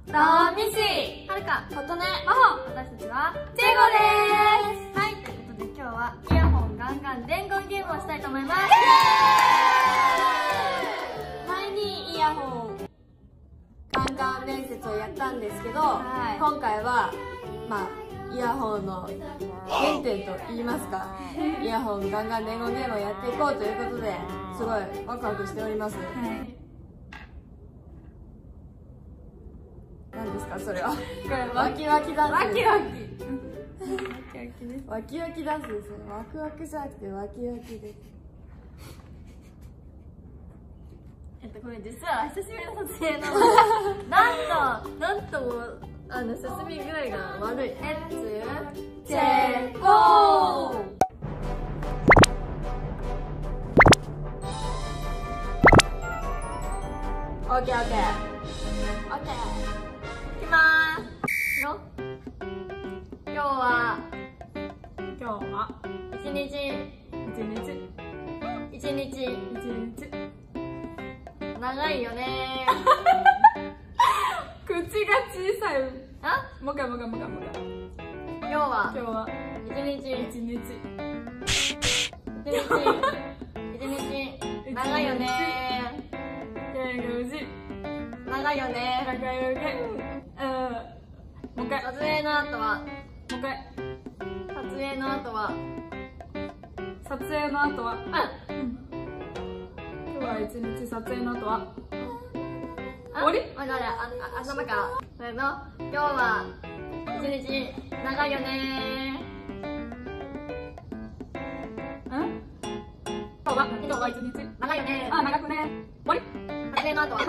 ダミシはるか、ことね、まほ、私たちはチェゴです。はい、ということで今日はイヤホンガンガン伝言ゲームをしたいと思います。 前にイヤホンガンガン伝説をやったんですけど、今回はイヤホンの原点と言いますか、イヤホンガンガン伝言ゲームをやっていこうということで、すごいワクワクしております。何ですかそれは。これワキワキダンス。ワキワキです。ワキワキダンスですね。ワクワクじゃなくてワキワキです。 これ実は久しぶりの撮影なのでなんとも進み具合が悪い。レッツチェッゴー。 オッケーオッケーオッケー。 いきまーすよ。今日は一日長いよねー。口が小さい。もう一回。 今日は一日長いよねー。長いよねー。もう一回。撮影の後は今日は一日撮影の後は終わり？頭からせーの。今日は一日長いよねー。今日は一日長いよねー。長くねー。終わり？撮影の後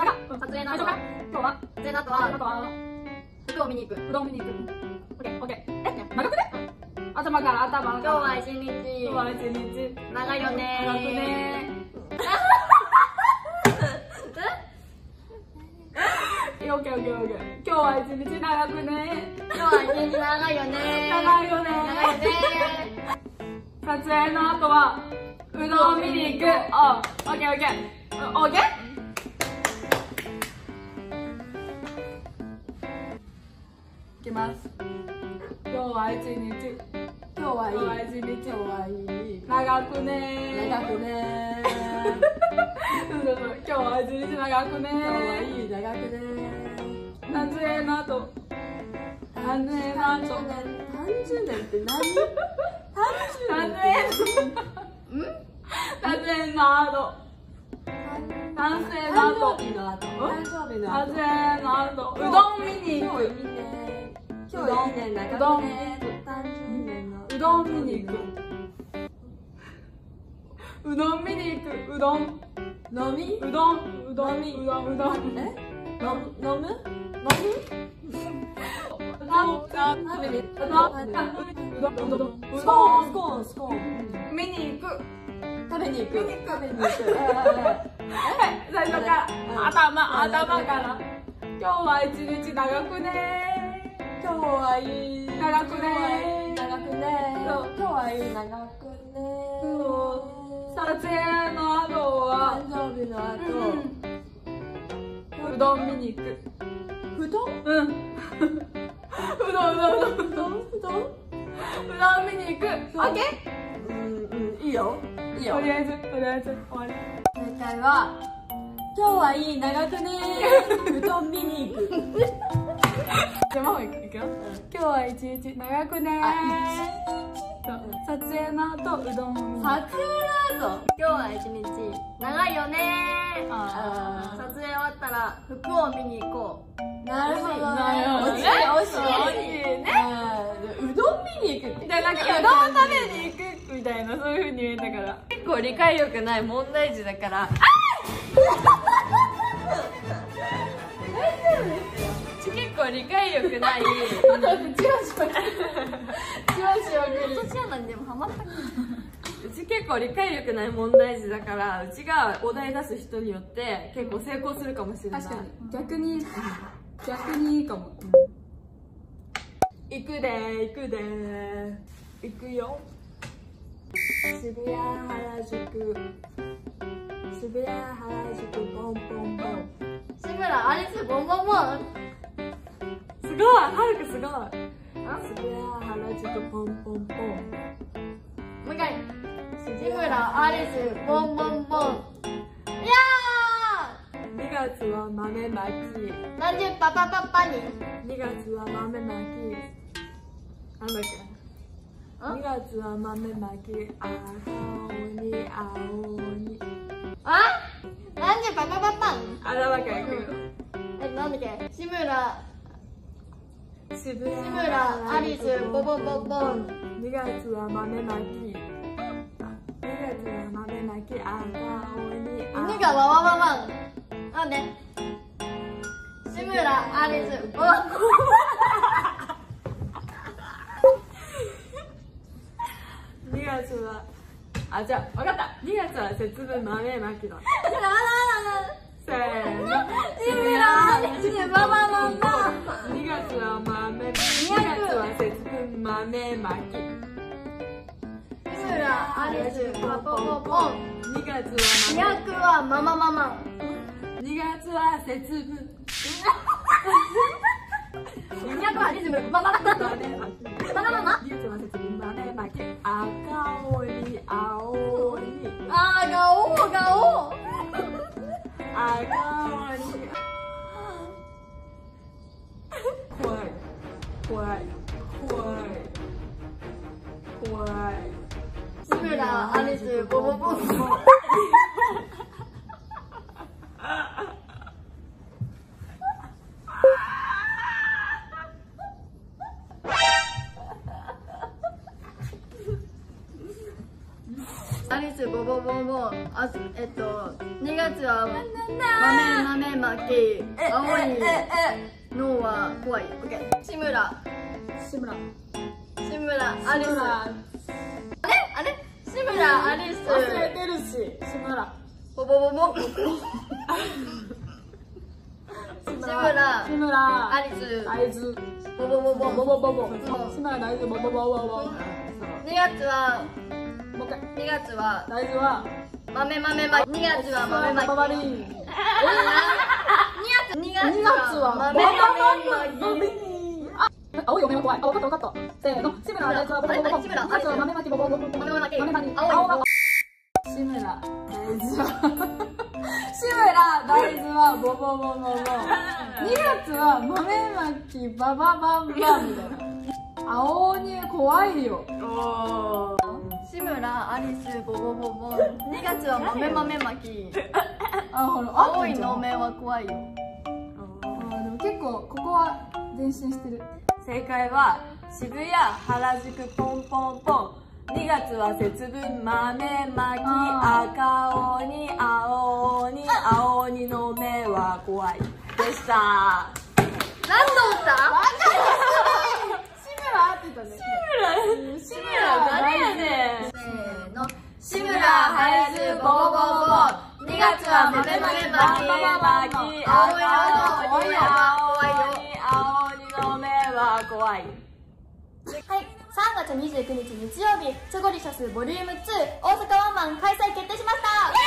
は服を見に行く。オッケー。長くね？頭から。今日は一日長いよねー。オッケー。今日は一日長くね。長いよね。撮影の後はうどん見に行く。オッケー。いきます。今日は一日長くね。今日は一日長くね。撮影の後 30年って何？ 撮影の後うどん見に行く。 今日いいね。長くね。 うどん見に行く。うどん飲み。うどん飲む？スコーン見に行く。 食べに行く。 最初から頭から。今日は一日長くね。 今日はいい。 長くね。撮影の後は誕生日の後、 うどん見に行く。 うどん見に行く。オッケー？ いいよ。 とりあえず終わり。 正解は今日はいい長くねー。うどん見に行く。 じゃあもう行くよ。今日は一日長くねー。撮影の後うどん。 撮影の後。 今日は一日長いよねー。撮影終わったら服を見に行こう。 なるほど。 惜しいね。 うどん見に行くって。 うどん食べに行くみたいな、そういう風に言えたから。 結構理解力ない問題児だから。結構理解力ない。うち結構理解力ない問題児だから、うちがお題出す人によって結構成功するかもしれない。 確かに逆にいいかも。行くよ。 渋谷原宿ポンポンポン。 志村アリスボンボンボン。 すごい。渋谷原宿ポンポンポン。 もう一回。志村アリスボンボンボン。いや 2月は豆まき。 ー、なんでパパパパに。 2月は豆まき。なんだっけ。2月は豆まき。青に青に。 あ、なんでパパパパン。 あらわけいくよ。 なんだっけ。志村渋谷アリスボボボボン。 2月は豆まき。2月は豆まき。赤鬼 2がワワワワン。なんで志村アリスボボボン。 2月はじゃあ分かった。2月は節分豆まきだ。せーの。 志村アリスボボボボン。 2月は豆。2月は節分豆まき。 志村アリスボボボボン。 2月は 200はママママ。 2月は節分。 200はリズムママママ。 豆まき。 ママママ。 2月は節分豆まき。赤鬼青鬼。 あー、ガオーガオー。 赤鬼。怖い怖い怖い怖い。 志村アリスボボボボン。アリスボボボボン。2月は豆まき。青いのは怖い。オッケー。志村アリス。あれ志村アリス忘れてるし。志村ボボボボン。志村アリス大豆ボボボボン。 ボボボボ志村大豆ボボボボボ。 2月はもう一回。 2月は大豆は豆まき。2月は豆まき。 ババリン。 2月は豆まき。 青いお目は怖い。分かった。せーの。志村大豆はボボボボ。2月は豆まきボボボボ。 豆まき。 豆まき。 青が志村大豆はボボボボボ。2月は豆まきバババンバンみたいな。青鬼怖いよ。 志村アリスボボボボン。2月は豆まき。 ほら青いの目は怖いよ。 でも結構ここは前進してる。正解は渋谷原宿ポンポンポン。2月は節分豆まき。赤鬼青鬼青鬼の目は怖いでした。 何度打った？ 志村って言ったね。 志村誰やねん。せーの。志村ハイズボボボボ。2月は豆まき。青いの目は怖い。 はい、3月29日日曜日、チョゴリシャスボリューム2大阪ワンマン開催決定しました。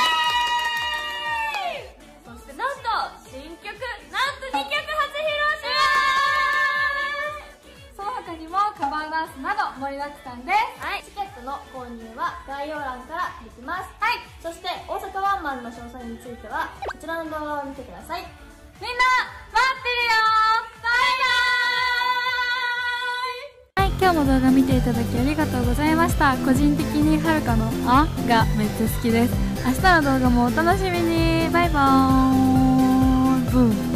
そしてなんと新曲なんと2曲初披露します。 その他にもカバーダンスなど盛りだくさんです。 はい、チケットの購入は概要欄からできます。はい、そして大阪ワンマンの詳細についてはこちらの動画を見てください。みんな待ってるよ。バイバーイ。 今日も動画見ていただきありがとうございました。個人的にはるかの「あ」がめっちゃ好きです。明日の動画もお楽しみに。バイバーイ。ブーン。